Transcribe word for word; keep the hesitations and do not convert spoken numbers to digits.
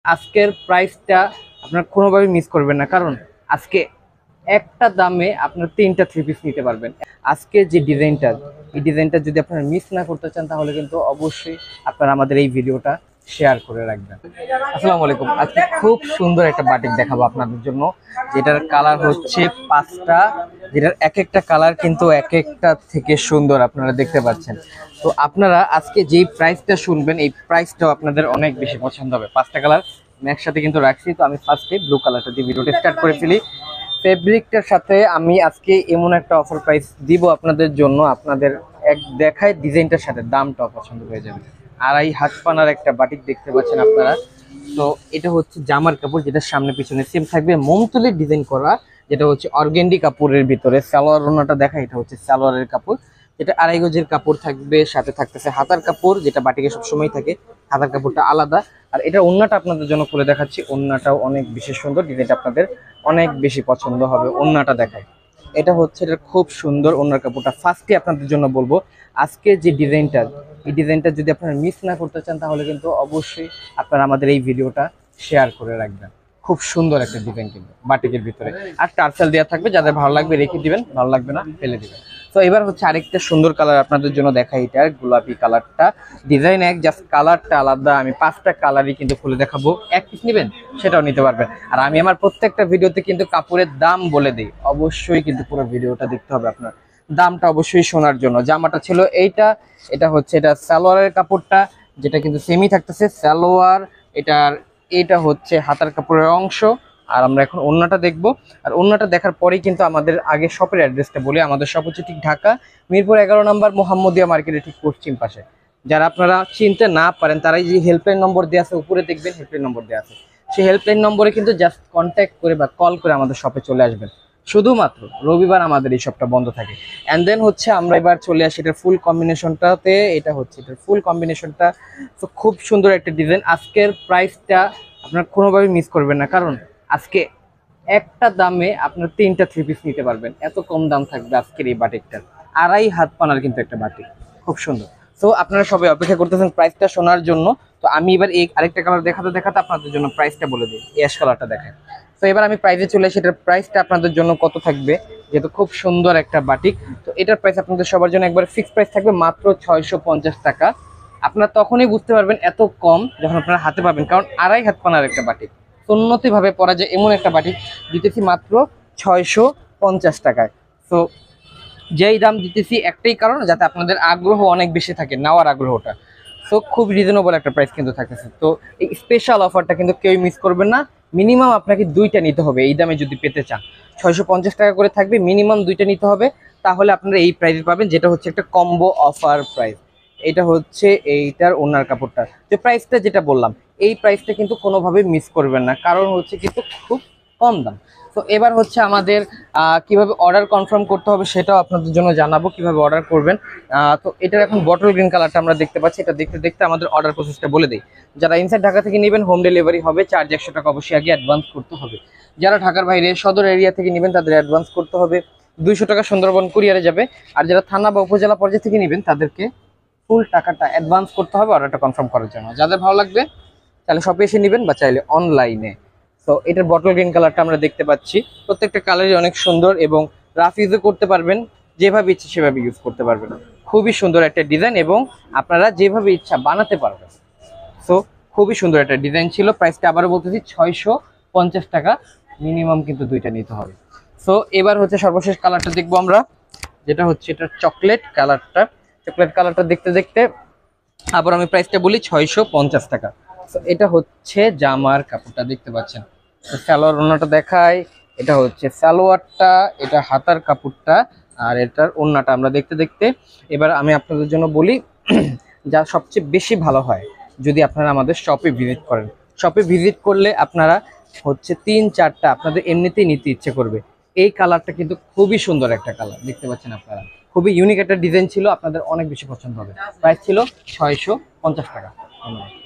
আজকের প্রাইসটা আপনার কোনোভাবে মিস করবেন না, কারণ আজকে একটা দামে আপনার তিনটা থ্রি পিস নিতে পারবেন। আজকে যে ডিজাইনটা এই ডিজাইনটা যদি আপনারা মিস না করতে চান তাহলে কিন্তু অবশ্যই আপনারা আমাদের এই ভিডিওটা শেয়ার করে রাখবেন। আসসালামু আলাইকুম। আজকে খুব সুন্দর একটা বাটিক দেখাবো আপনাদের জন্য, যেটার কালার হচ্ছে পাঁচটা, যেটার এক একটা কালার কিন্তু এক একটা থেকে সুন্দর আপনারা দেখতে পাচ্ছেন। তো আপনারা আজকে যেই প্রাইসটা শুনবেন এই প্রাইসটাও আপনাদের অনেক বেশি পছন্দ হবে। পাঁচটা কালার আমি একসাথে কিন্তু রাখছি, তো আমি ফার্স্টে ব্লু কালারটা দিয়ে ভিডিওটা স্টার্ট করে ফেলি। ফেব্রিকটার সাথে আমি আজকে এমন একটা অফার প্রাইস দিব আপনাদের জন্য, আপনাদের এক দেখায় ডিজাইনটার সাথে দামটাও পছন্দ হয়ে যাবে। আড়াই হাত পানার একটা বাটিক দেখতে পাচ্ছেন আপনারা। তো এটা হচ্ছে জামার কাপড়, যেটা সামনে পিছনে সেম থাকবে, মোমতুলির ডিজাইন করা, যেটা হচ্ছে অর্গেন্ডি কাপড়ের ভিতরে। সালোয়ার ওনাটা দেখা, এটা হচ্ছে সালোয়ারের কাপড়, যেটা আড়াই গজের কাপড় থাকবে। সাথে থাকতেছে হাতার কাপড়, যেটা বাটিকে সবসময় থাকে, হাতার কাপড়টা আলাদা। আর এটা ওন্নাটা আপনাদের জন্য খুলে দেখাচ্ছি, ওন্নাটাও অনেক বেশি সুন্দর, ডিজাইনটা আপনাদের অনেক বেশি পছন্দ হবে। ওন্নাটা দেখায়, এটা হচ্ছে এটা খুব সুন্দর ওন্নার কাপড়টা। ফার্স্টে আপনাদের জন্য বলবো, আজকে যে ডিজাইনটা এই ডিজাইনটা যদি আপনারা মিস না করতে চান তাহলে কিন্তু অবশ্যই আপনারা আমাদের এই ভিডিওটা শেয়ার করে রাখবেন। খুব সুন্দর একটা ডিজাইন কিন্তু বাটিকের ভিতরে, আর টার্সেল দেওয়া থাকবে, যাদের ভালো লাগবে রেখে দিবেন, ভালো লাগবে না ফেলে দিবেন। তো এবার হচ্ছে আরেকটা সুন্দর কালার আপনাদের জন্য দেখাই, এটা গোলাপি কালারটা, ডিজাইন এক, জাস্ট কালারটা আলাদা। আমি পাঁচটা কালারই কিন্তু খুলে দেখাবো, এক পিস নেবেন সেটাও নিতে পারবেন। আর আমি আমার প্রত্যেকটা ভিডিওতে কিন্তু কাপড়ের দাম বলে দিই, অবশ্যই কিন্তু পুরো ভিডিওটা দেখতে হবে আপনার, দামটা অবশ্যই শোনার জন্য। জামাটা ছিল এইটা, এটা হচ্ছে এটা সালোয়ারের কাপড়টা, যেটা কিন্তু সেমই থাকতেছে সালোয়ার। এটার এটা হচ্ছে হাতার কাপড়ের অংশ। আর আমরা এখন ওন্নাটা দেখবো, আর ওন্নাটা দেখার পরেই কিন্তু আমাদের আগে শপের অ্যাড্রেসটা বলি। আমাদের শপ হচ্ছে ঠিক ঢাকা মিরপুর এগারো নম্বর মোহাম্মদিয়া মার্কেটের ঠিক পশ্চিম পাশে। যারা আপনারা চিনতে না পারেন তারা এই যে হেল্পলাইন নম্বর দেওয়া আছে, উপরে দেখবেন হেল্পলাইন নম্বর দেওয়া আছে, সেই হেল্পলাইন নম্বরে কিন্তু জাস্ট কন্ট্যাক্ট করে বা কল করে আমাদের শপে চলে আসবেন। শুধুমাত্র রবিবার আমাদের এই শপটা বন্ধ থাকে। অ্যান্ড দেন হচ্ছে আমরা এবার চলে আসি এটার ফুল কম্বিনেশনটাতে। এটা হচ্ছে এটার ফুল কম্বিনেশনটা, তো খুব সুন্দর একটা ডিজাইন। আজকের প্রাইসটা আপনার কোনোভাবে মিস করবেন না, কারণ আজকে একটা দামে আপনার তিনটা থ্রি পিস নিতে পারবেন। এত কম দাম থাকবে আজকের এই বাটিকটার। আড়াই হাত পানার কিন্তু একটা বাটিক, খুব সুন্দর। তো আপনারা সবাই অপেক্ষা করতেছেন প্রাইসটা শোনার জন্য। তো আমি এবার এই আরেকটা কালার দেখাতে দেখাতে আপনাদের জন্য প্রাইসটা বলে দিই, অ্যাশ কালারটা দেখায়। তো এবার আমি প্রাইসে চলে আসি, এটার প্রাইসটা আপনাদের জন্য কত থাকবে, যেহেতু খুব সুন্দর একটা বাটিক। তো এটার প্রাইস আপনাদের সবার জন্য একবার ফিক্সড প্রাইস থাকবে মাত্র ছয়শো পঞ্চাশ টাকা। আপনারা তখনই বুঝতে পারবেন এত কম যখন আপনারা হাতে পাবেন, কারণ আড়াই হাত পানার একটা বাটিক, উন্নতিভাবে পরা যায় এমন একটা বাটিক দিতেছি মাত্র ছয়শো পঞ্চাশ টাকায়। তো যেই দাম দিতেছি একটাই কারণ, যাতে আপনাদের আগ্রহ অনেক বেশি থাকে, নেওয়ার আগ্রহটা। তো খুব রিজনেবল একটা প্রাইস কিন্তু থাকতেছে। তো এই স্পেশাল অফারটা কিন্তু কেউই মিস করবেন না। মিনিমাম আপনাকে দুইটা নিতে হবে এই দামে যদি পেতে চান। ছয়শো পঞ্চাশ টাকা করে থাকবে, মিনিমাম দুইটা নিতে হবে, তাহলে আপনারা এই প্রাইসে পাবেন, যেটা হচ্ছে একটা কম্বো অফার প্রাইস। এটা হচ্ছে এইটার ওনার কাপড়টা, যে প্রাইসটা যেটা বললাম এই প্রাইসটা কিন্তু কোনোভাবে মিস করবেন না, কারণ হচ্ছে কিন্তু খুব কম দাম। তো এবার হচ্ছে আমাদের কিভাবে অর্ডার কনফার্ম করতে হবে সেটাও আপনাদের জন্য জানাবো, কিভাবে অর্ডার করবেন। তো এটার এখন বটল গ্রিন কালারটা আমরা দেখতে পাচ্ছি, এটা দেখতে দেখতে আমাদের অর্ডার প্রসেসটা বলে দিই। যারা ইনসাইড ঢাকা থেকে নেবেন হোম ডেলিভারি হবে, চার্জ একশো টাকা অবশ্যই আগে অ্যাডভান্স করতে হবে। যারা ঢাকার বাইরে সদর এরিয়া থেকে নেবেন তাদের অ্যাডভান্স করতে হবে দুইশো টাকা, সুন্দরবন কুরিয়ারে যাবে। আর যারা থানা বা উপজেলা পর্যায়ে থেকে নেবেন তাদেরকে ফুল টাকাটা অ্যাডভান্স করতে হবে অর্ডারটা কনফার্ম করার জন্য। যাদের ভালো লাগবে তাহলে শপে এসে নেবেন বা চাইলে অনলাইনে। তো এটার বটল গ্রিন কালারটা আমরা দেখতে পাচ্ছি, প্রত্যেকটা কালারই অনেক সুন্দর এবং রাফ ইউজও করতে পারবেন, যেভাবে ইচ্ছে সেভাবে ইউজ করতে পারবেন। খুবই সুন্দর একটা ডিজাইন এবং আপনারা যেভাবে ইচ্ছা বানাতে পারবেন। সো খুবই সুন্দর একটা ডিজাইন ছিল। প্রাইসটা আবারও বলতেছি ছয়শো পঞ্চাশ টাকা, মিনিমাম কিন্তু দুইটা নিতে হবে। সো এবার হচ্ছে সর্বশেষ কালারটা দেখবো আমরা, যেটা হচ্ছে এটা চকলেট কালারটা। চকলেট কালারটা দেখতে দেখতে আবার আমি প্রাইসটা বলি ছয়শো পঞ্চাশ টাকা। তো এটা হচ্ছে জামার কাপড়টা দেখতে পাচ্ছেন, সালোয়ার ওন্নাটা দেখায়, এটা হচ্ছে সালোয়ারটা, এটা হাতার কাপড়টা, আর এটার ওন্নাটা আমরা দেখতে দেখতে এবার আমি আপনাদের জন্য বলি যা সবচেয়ে বেশি ভালো হয় যদি আপনারা আমাদের শপে ভিজিট করেন। শপে ভিজিট করলে আপনারা হচ্ছে তিন চারটা আপনাদের এমনিতেই নিতে ইচ্ছে করবে। এই কালারটা কিন্তু খুবই সুন্দর একটা কালার দেখতে পাচ্ছেন আপনারা, খুবই ইউনিক একটা ডিজাইন ছিল, আপনাদের অনেক বেশি পছন্দ হবে। প্রাইস ছিল ছয়শো পঞ্চাশ টাকা। ধন্যবাদ।